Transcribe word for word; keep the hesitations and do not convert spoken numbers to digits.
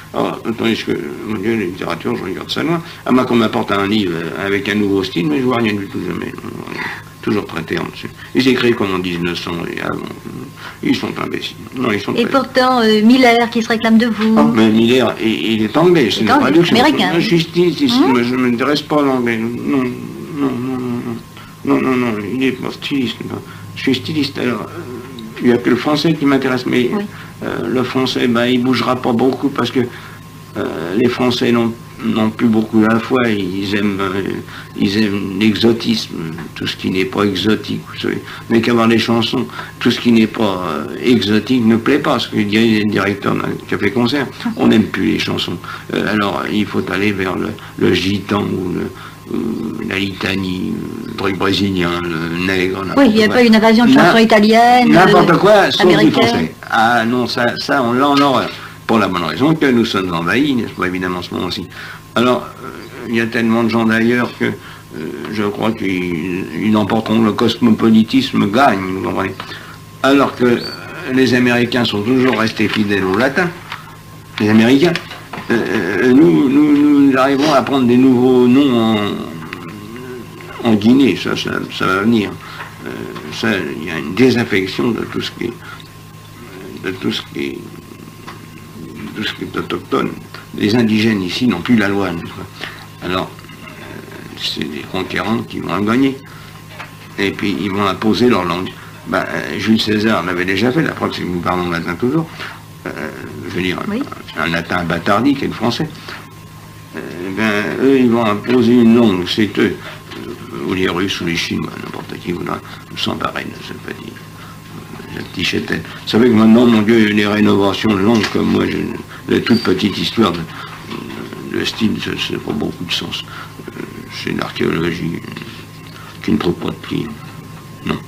Alors, tandis que, mon Dieu, la littérature, je regarde ça loin. À moins qu'on m'apporte un livre avec un nouveau style, mais je vois rien du tout jamais. Toujours prêté en dessus. Ils écrivent comme en mille neuf cents et avant. Ils sont imbéciles. Non, ils sont et très... pourtant, euh, Miller qui se réclame de vous. Oh, mais Miller, il, il est anglais, c'est une traduction. Américain. Je suis styliste ici, Hum? mais je ne m'intéresse pas à l'anglais. Non, non, non, non, non, non, non, il est pas styliste. Non. Je suis styliste, alors, euh, il n'y a que le français qui m'intéresse, mais oui. euh, le français, ben, il ne bougera pas beaucoup parce que euh, les Français n'ont non plus beaucoup à la fois, ils aiment euh, ils aiment l'exotisme, tout ce qui n'est pas exotique, vous savez. Mais qu'avoir des chansons, tout ce qui n'est pas euh, exotique ne plaît pas, ce que dirait le directeur d'un café-concert. On n'aime plus les chansons. Euh, alors il faut aller vers le, le gitan ou le la litanie, le truc brésilien, le nègre. Oui, il n'y a pas une invasion de chansons italiennes, n'importe quoi, sauf du américaines. français. Ah non, ça, ça on l'a en horreur. Pour la bonne raison que nous sommes envahis, n'est-ce pas, évidemment, en ce moment-ci. Alors, euh, il y a tellement de gens d'ailleurs que euh, je crois qu'ils emporteront le cosmopolitisme gagne, vous comprenez. Alors que euh, les Américains sont toujours restés fidèles au latin, les Américains. Euh, nous, nous, nous arrivons à prendre des nouveaux noms en, en Guinée, ça, ça, ça va venir. Euh, ça, il y a une désaffection de tout ce qui est, de tout ce qui est, tout ce qui est autochtone. Les indigènes ici n'ont plus la loi, n'est-ce pas? Alors, euh, c'est des conquérants qui vont en gagner. Et puis, ils vont imposer leur langue. Ben, euh, Jules César l'avait déjà fait, la preuve c'est que nous parlons latin toujours. Euh, je veux dire, oui. un latin bâtardi qui est le français. Euh, ben, eux, ils vont imposer une langue, c'est eux, ou les Russes ou les Chinois, n'importe qui voudra s'emparer de ce petit, ce petit châtel. Vous savez que maintenant, mon Dieu, les rénovations de langue, comme moi, j'ai une toute petite histoire de, de style, ça n'a pas beaucoup de sens. C'est l'archéologie qui ne trouve pas de pied. Non.